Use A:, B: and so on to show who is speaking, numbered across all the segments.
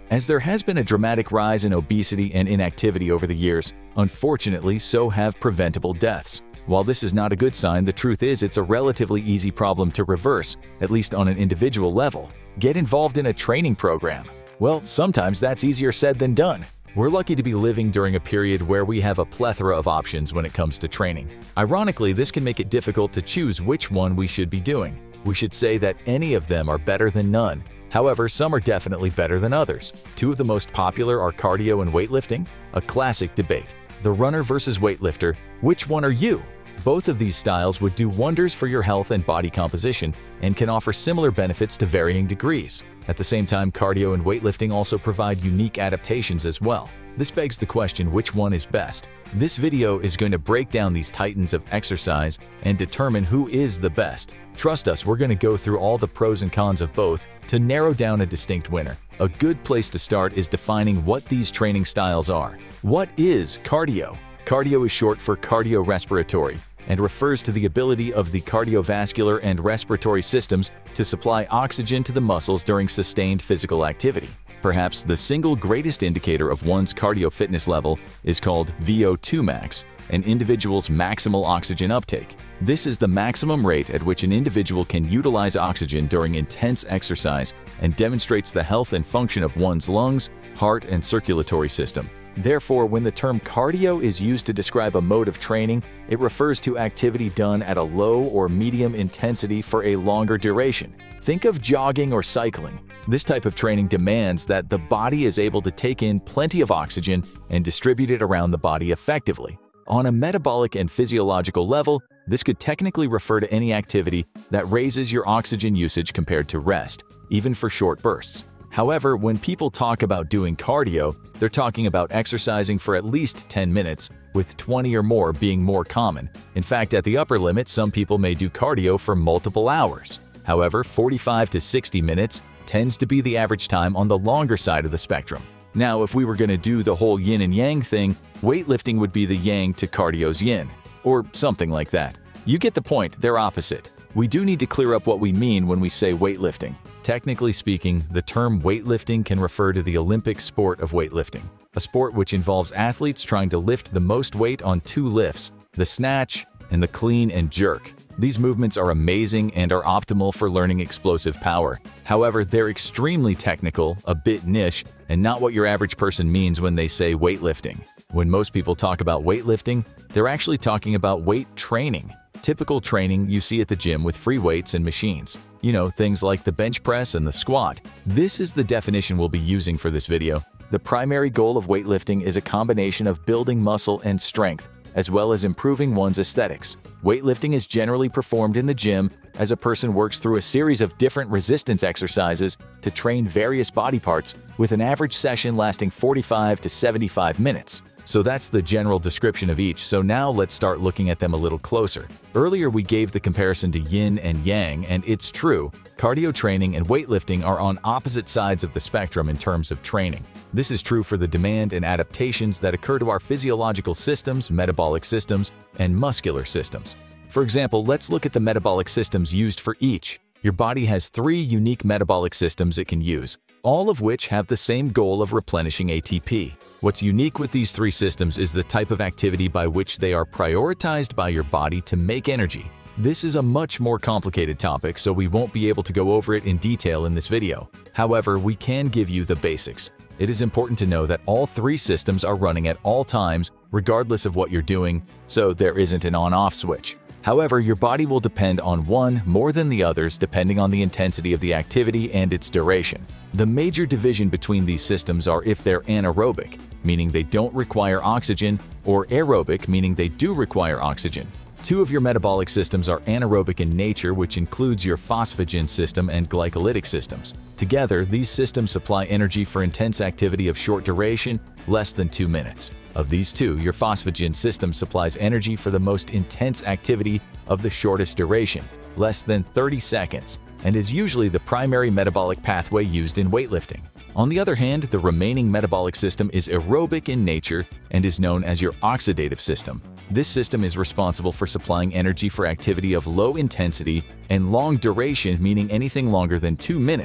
A: As there has been a dramatic rise in obesity and inactivity over the years, unfortunately, so have preventable deaths. While this is not a good sign, the truth is it's a relatively easy problem to reverse, at least on an individual level. Get involved in a training program. Well, sometimes that's easier said than done. We're lucky to be living during a period where we have a plethora of options when it comes to training. Ironically, this can make it difficult to choose which one we should be doing. We should say that any of them are better than none. However, some are definitely better than others. Two of the most popular are cardio and weightlifting, a classic debate. The runner versus weightlifter, which one are you? Both of these styles would do wonders for your health and body composition and can offer similar benefits to varying degrees. At the same time, cardio and weightlifting also provide unique adaptations as well. This begs the question, which one is best? This video is going to break down these titans of exercise and determine who is the best. Trust us, we're going to go through all the pros and cons of both to narrow down a distinct winner. A good place to start is defining what these training styles are. What is cardio? Cardio is short for cardiorespiratory and refers to the ability of the cardiovascular and respiratory systems to supply oxygen to the muscles during sustained physical activity. Perhaps the single greatest indicator of one's cardio fitness level is called VO2 max, an individual's maximal oxygen uptake. This is the maximum rate at which an individual can utilize oxygen during intense exercise and demonstrates the health and function of one's lungs, heart, and circulatory system. Therefore, when the term cardio is used to describe a mode of training, it refers to activity done at a low or medium intensity for a longer duration. Think of jogging or cycling. This type of training demands that the body is able to take in plenty of oxygen and distribute it around the body effectively. On a metabolic and physiological level, this could technically refer to any activity that raises your oxygen usage compared to rest, even for short bursts. However, when people talk about doing cardio, they're talking about exercising for at least 10 minutes, with 20 or more being more common. In fact, at the upper limit, some people may do cardio for multiple hours. However, 45 to 60 minutes tends to be the average time on the longer side of the spectrum. Now, if we were going to do the whole yin and yang thing, weightlifting would be the yang to cardio's yin, or something like that. You get the point, they're opposite. We do need to clear up what we mean when we say weightlifting. Technically speaking, the term weightlifting can refer to the Olympic sport of weightlifting, a sport which involves athletes trying to lift the most weight on two lifts, the snatch and the clean and jerk. These movements are amazing and are optimal for learning explosive power. However, they're extremely technical, a bit niche, and not what your average person means when they say weightlifting. When most people talk about weightlifting, they're actually talking about weight training. Typical training you see at the gym with free weights and machines. You know, things like the bench press and the squat. This is the definition we'll be using for this video. The primary goal of weightlifting is a combination of building muscle and strength, as well as improving one's aesthetics. Weightlifting is generally performed in the gym as a person works through a series of different resistance exercises to train various body parts, with an average session lasting 45 to 75 minutes. So that's the general description of each, so now let's start looking at them a little closer. Earlier we gave the comparison to yin and yang, and it's true, cardio training and weightlifting are on opposite sides of the spectrum in terms of training. This is true for the demand and adaptations that occur to our physiological systems, metabolic systems, and muscular systems. For example, let's look at the metabolic systems used for each. Your body has 3 unique metabolic systems it can use, all of which have the same goal of replenishing ATP. What's unique with these 3 systems is the type of activity by which they are prioritized by your body to make energy. This is a much more complicated topic, so we won't be able to go over it in detail in this video. However, we can give you the basics. It is important to know that all 3 systems are running at all times, regardless of what you're doing, so there isn't an on-off switch. However, your body will depend on one more than the others depending on the intensity of the activity and its duration. The major division between these systems are if they're anaerobic, meaning they don't require oxygen, or aerobic, meaning they do require oxygen. 2 of your metabolic systems are anaerobic in nature, which includes your phosphagen system and glycolytic systems. Together, these systems supply energy for intense activity of short duration, less than 2 minutes. Of these 2, your phosphagen system supplies energy for the most intense activity of the shortest duration, less than 30 seconds, and is usually the primary metabolic pathway used in weightlifting. On the other hand, the remaining metabolic system is aerobic in nature and is known as your oxidative system. This system is responsible for supplying energy for activity of low intensity and long duration, meaning anything longer than 2 minutes.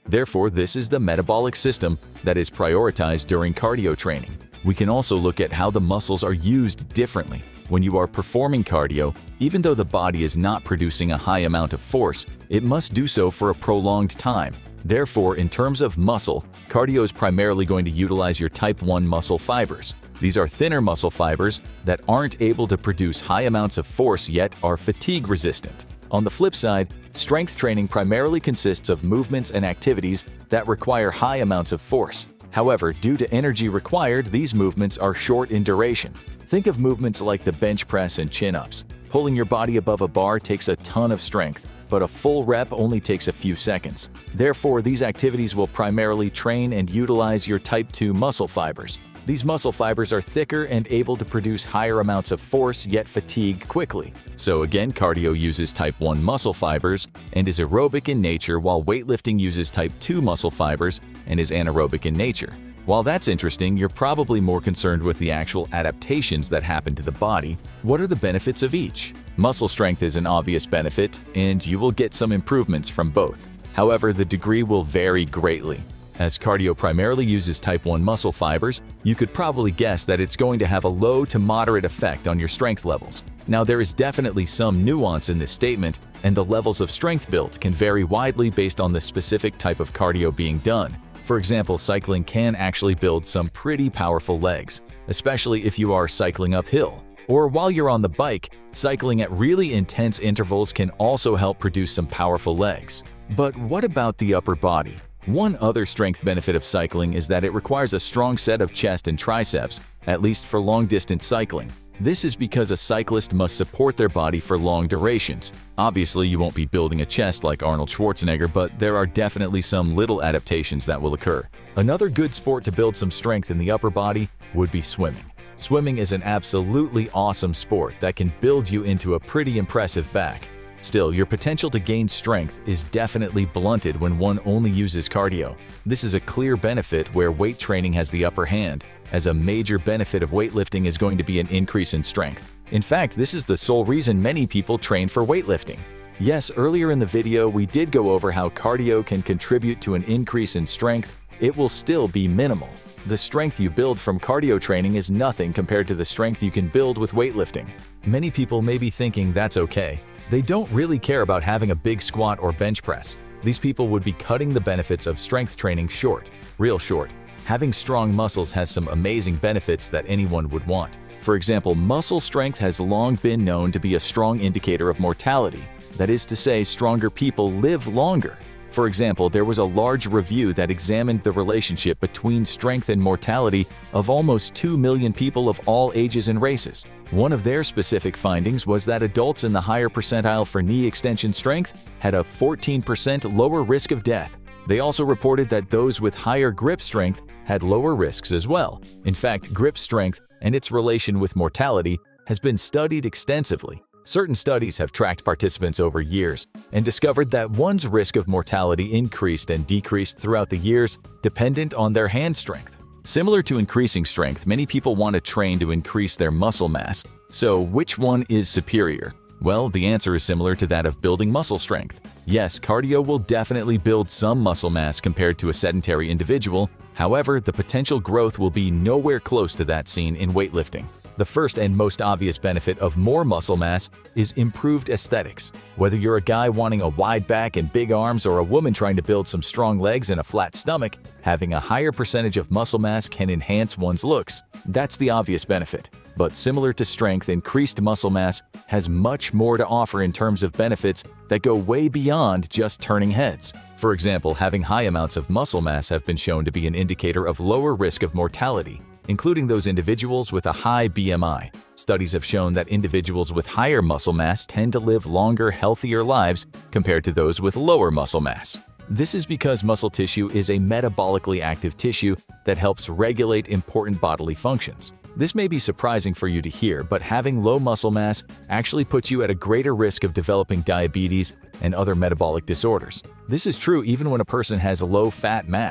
A: Therefore, this is the metabolic system that is prioritized during cardio training. We can also look at how the muscles are used differently. When you are performing cardio, even though the body is not producing a high amount of force, it must do so for a prolonged time. Therefore, in terms of muscle, cardio is primarily going to utilize your type 1 muscle fibers. These are thinner muscle fibers that aren't able to produce high amounts of force yet are fatigue resistant. On the flip side, strength training primarily consists of movements and activities that require high amounts of force. However, due to energy required, these movements are short in duration. Think of movements like the bench press and chin-ups. Pulling your body above a bar takes a ton of strength, but a full rep only takes a few seconds. Therefore, these activities will primarily train and utilize your type 2 muscle fibers. These muscle fibers are thicker and able to produce higher amounts of force yet fatigue quickly. So again, cardio uses type 1 muscle fibers and is aerobic in nature, while weightlifting uses type 2 muscle fibers and is anaerobic in nature. While that's interesting, you're probably more concerned with the actual adaptations that happen to the body. What are the benefits of each? Muscle strength is an obvious benefit, and you will get some improvements from both. However, the degree will vary greatly. As cardio primarily uses type 1 muscle fibers, you could probably guess that it's going to have a low to moderate effect on your strength levels. Now, there is definitely some nuance in this statement, and the levels of strength built can vary widely based on the specific type of cardio being done. For example, cycling can actually build some pretty powerful legs, especially if you are cycling uphill. Or while you're on the bike, cycling at really intense intervals can also help produce some powerful legs. But what about the upper body? One other strength benefit of cycling is that it requires a strong set of chest and triceps, at least for long-distance cycling. This is because a cyclist must support their body for long durations. Obviously, you won't be building a chest like Arnold Schwarzenegger, but there are definitely some little adaptations that will occur. Another good sport to build some strength in the upper body would be swimming. Swimming is an absolutely awesome sport that can build you into a pretty impressive back. Still, your potential to gain strength is definitely blunted when one only uses cardio. This is a clear benefit where weight training has the upper hand, as a major benefit of weightlifting is going to be an increase in strength. In fact, this is the sole reason many people train for weightlifting. Yes, earlier in the video we did go over how cardio can contribute to an increase in strength. It will still be minimal. The strength you build from cardio training is nothing compared to the strength you can build with weightlifting. Many people may be thinking that's okay. They don't really care about having a big squat or bench press. These people would be cutting the benefits of strength training short, real short. Having strong muscles has some amazing benefits that anyone would want. For example, muscle strength has long been known to be a strong indicator of mortality. That is to say, stronger people live longer. For example, there was a large review that examined the relationship between strength and mortality of almost 2 million people of all ages and races. One of their specific findings was that adults in the higher percentile for knee extension strength had a 14% lower risk of death. They also reported that those with higher grip strength had lower risks as well. In fact, grip strength and its relation with mortality has been studied extensively. Certain studies have tracked participants over years and discovered that one's risk of mortality increased and decreased throughout the years dependent on their hand strength. Similar to increasing strength, many people want to train to increase their muscle mass. So which one is superior? Well, the answer is similar to that of building muscle strength. Yes, cardio will definitely build some muscle mass compared to a sedentary individual. However, the potential growth will be nowhere close to that seen in weightlifting. The first and most obvious benefit of more muscle mass is improved aesthetics. Whether you're a guy wanting a wide back and big arms or a woman trying to build some strong legs and a flat stomach, having a higher percentage of muscle mass can enhance one's looks. That's the obvious benefit. But similar to strength, increased muscle mass has much more to offer in terms of benefits that go way beyond just turning heads. For example, having high amounts of muscle mass have been shown to be an indicator of lower risk of mortality, including those individuals with a high BMI. Studies have shown that individuals with higher muscle mass tend to live longer, healthier lives compared to those with lower muscle mass. This is because muscle tissue is a metabolically active tissue that helps regulate important bodily functions. This may be surprising for you to hear, but having low muscle mass actually puts you at a greater risk of developing diabetes and other metabolic disorders. This is true even when a person has low fat mass.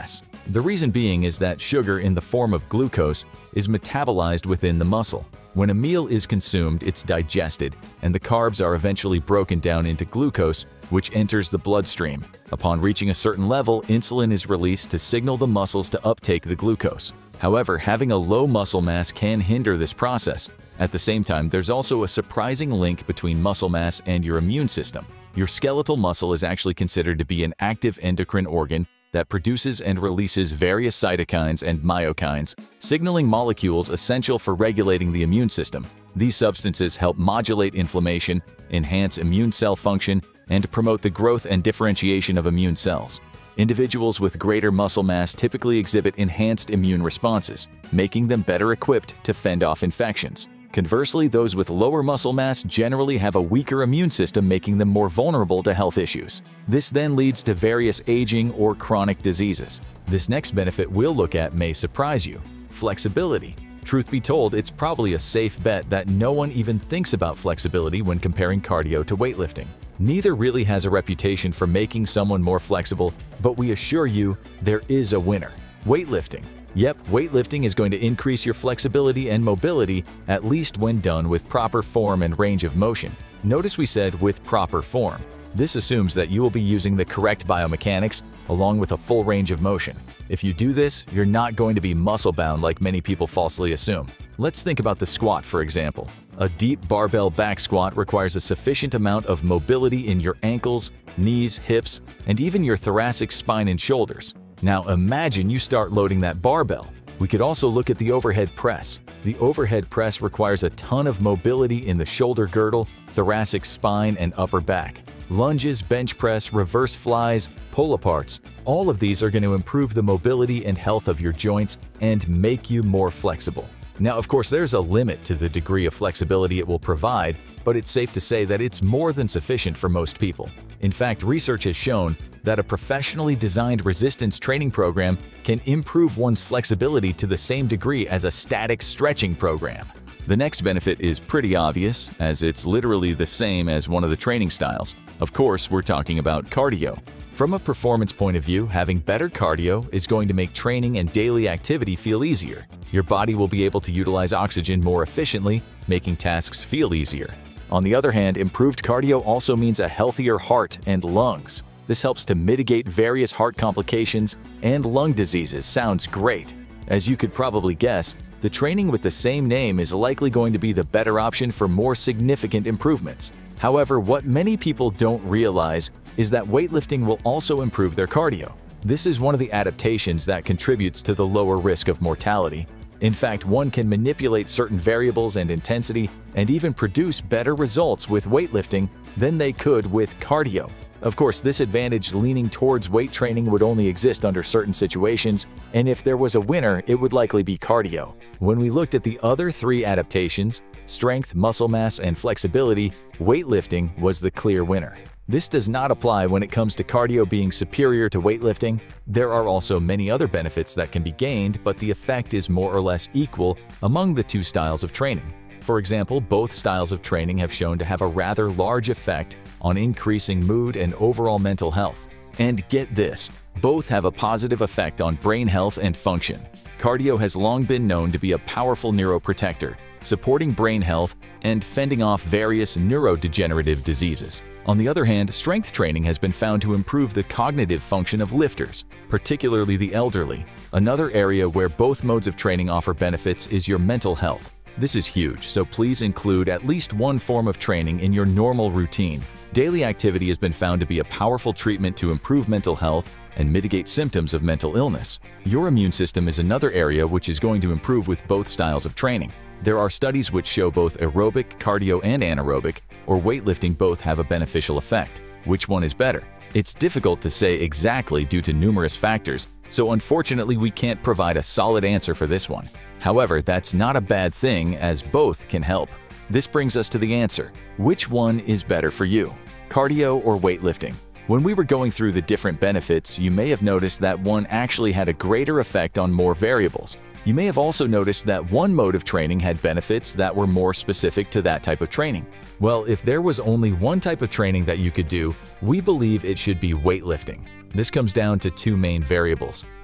A: The reason being is that sugar in the form of glucose is metabolized within the muscle. When a meal is consumed, it's digested, and the carbs are eventually broken down into glucose, which enters the bloodstream. Upon reaching a certain level, insulin is released to signal the muscles to uptake the glucose. However, having a low muscle mass can hinder this process. At the same time, there's also a surprising link between muscle mass and your immune system. Your skeletal muscle is actually considered to be an active endocrine organ that produces and releases various cytokines and myokines, signaling molecules essential for regulating the immune system. These substances help modulate inflammation, enhance immune cell function, and promote the growth and differentiation of immune cells. Individuals with greater muscle mass typically exhibit enhanced immune responses, making them better equipped to fend off infections. Conversely, those with lower muscle mass generally have a weaker immune system, making them more vulnerable to health issues. This then leads to various aging or chronic diseases. This next benefit we'll look at may surprise you: flexibility. Truth be told, it's probably a safe bet that no one even thinks about flexibility when comparing cardio to weightlifting. Neither really has a reputation for making someone more flexible, but we assure you there is a winner: weightlifting. Yep, weightlifting is going to increase your flexibility and mobility, at least when done with proper form and range of motion. Notice we said with proper form. This assumes that you will be using the correct biomechanics along with a full range of motion. If you do this, you're not going to be muscle-bound like many people falsely assume. Let's think about the squat, for example. A deep barbell back squat requires a sufficient amount of mobility in your ankles, knees, hips, and even your thoracic spine and shoulders. Now imagine you start loading that barbell. We could also look at the overhead press. The overhead press requires a ton of mobility in the shoulder girdle, thoracic spine, and upper back. Lunges, bench press, reverse flies, pull-aparts, all of these are going to improve the mobility and health of your joints and make you more flexible. Now, of course, there's a limit to the degree of flexibility it will provide, but it's safe to say that it's more than sufficient for most people. In fact, research has shown that a professionally designed resistance training program can improve one's flexibility to the same degree as a static stretching program. The next benefit is pretty obvious, as it's literally the same as one of the training styles. Of course, we're talking about cardio. From a performance point of view, having better cardio is going to make training and daily activity feel easier. Your body will be able to utilize oxygen more efficiently, making tasks feel easier. On the other hand, improved cardio also means a healthier heart and lungs. This helps to mitigate various heart complications and lung diseases. Sounds great. As you could probably guess, the training with the same name is likely going to be the better option for more significant improvements. However, what many people don't realize is that weightlifting will also improve their cardio. This is one of the adaptations that contributes to the lower risk of mortality. In fact, one can manipulate certain variables and intensity and even produce better results with weightlifting than they could with cardio. Of course, this advantage leaning towards weight training would only exist under certain situations, and if there was a winner, it would likely be cardio. When we looked at the other three adaptations, strength, muscle mass, and flexibility, weightlifting was the clear winner. This does not apply when it comes to cardio being superior to weightlifting. There are also many other benefits that can be gained, but the effect is more or less equal among the two styles of training. For example, both styles of training have shown to have a rather large effect on increasing mood and overall mental health. And get this, both have a positive effect on brain health and function. Cardio has long been known to be a powerful neuroprotector, supporting brain health and fending off various neurodegenerative diseases. On the other hand, strength training has been found to improve the cognitive function of lifters, particularly the elderly. Another area where both modes of training offer benefits is your mental health. This is huge, so please include at least one form of training in your normal routine. Daily activity has been found to be a powerful treatment to improve mental health and mitigate symptoms of mental illness. Your immune system is another area which is going to improve with both styles of training. There are studies which show both aerobic, cardio, and anaerobic, or weightlifting, both have a beneficial effect. Which one is better? It's difficult to say exactly due to numerous factors, so unfortunately we can't provide a solid answer for this one. However, that's not a bad thing, as both can help. This brings us to the answer. Which one is better for you? Cardio or weightlifting? When we were going through the different benefits, you may have noticed that one actually had a greater effect on more variables. You may have also noticed that one mode of training had benefits that were more specific to that type of training. Well, if there was only one type of training that you could do, we believe it should be weightlifting. This comes down to two main variables.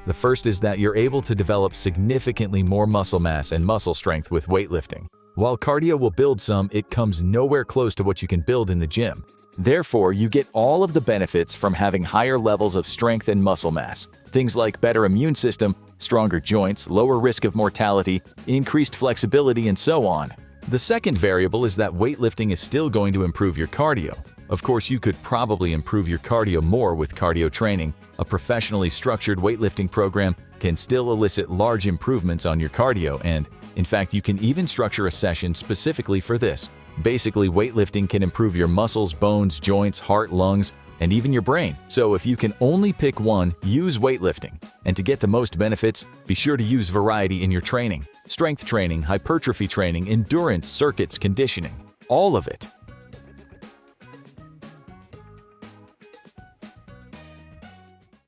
A: The first is that you're able to develop significantly more muscle mass and muscle strength with weightlifting. While cardio will build some, it comes nowhere close to what you can build in the gym. Therefore, you get all of the benefits from having higher levels of strength and muscle mass. Things like better immune system, stronger joints, lower risk of mortality, increased flexibility, and so on. The second variable is that weightlifting is still going to improve your cardio. Of course, you could probably improve your cardio more with cardio training. A professionally structured weightlifting program can still elicit large improvements on your cardio, and, in fact, you can even structure a session specifically for this. Basically, weightlifting can improve your muscles, bones, joints, heart, lungs, and even your brain. So if you can only pick one, use weightlifting. And to get the most benefits, be sure to use variety in your training. Strength training, hypertrophy training, endurance, circuits, conditioning. All of it.